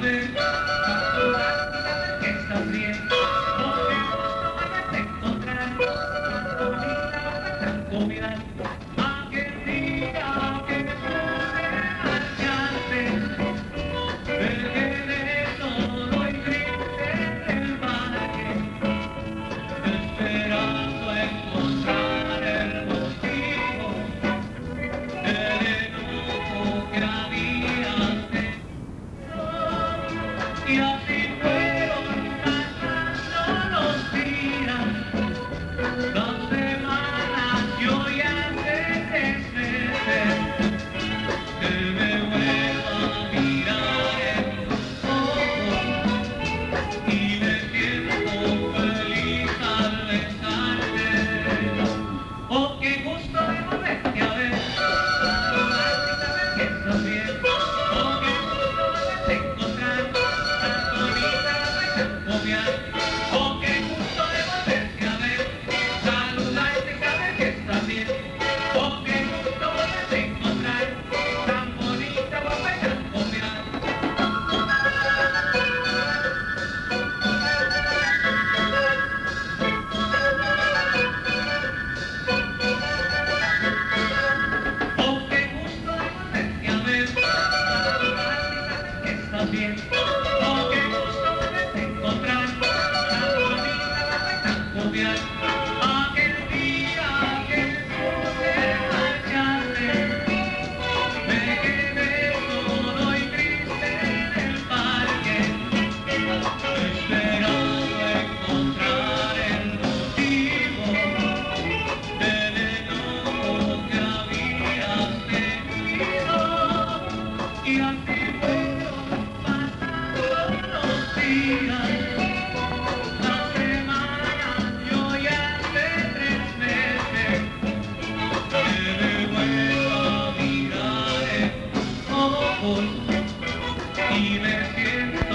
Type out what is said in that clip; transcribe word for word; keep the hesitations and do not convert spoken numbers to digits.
ver, saludar y saber que estás bien. Porque justo vuelves a encontrar tan bonita, tan comida. Aquel día que pude marcharte, me quedé solo y triste en el parque, esperando encontrar el motivo del enojo que había sentido. Y así fueron pasando los días, las semanas, yo ya hace tres meses que me vuelvo a mirar en los ojos y me siento feliz al besarte. Oh, qué gusto de volverte a ver, saludarte y saber que estás bien. Oh, qué gusto volverte a encontrar, tan bonita y tan jovial. Oh, qué gusto de volverte a ver, saludarte y saber que estás bien. Oh, qué gusto volverte a encontrar, tan bonita, guapa y tan jovial. Oh, qué gusto de volverte a ver, saludarte y saber que estás bien. Oh, qué gusto volverte a encontrar, tan bonita, guapa y tan jovial. Aquel día que pude marcharte, me quedé solo y triste en el parque, esperando encontrar el motivo del enojo que habías tenido. Y así fueron pasando los días, las semanas, yo ya hace tres meses que me vuelvo a mirar en tus ojos y me siento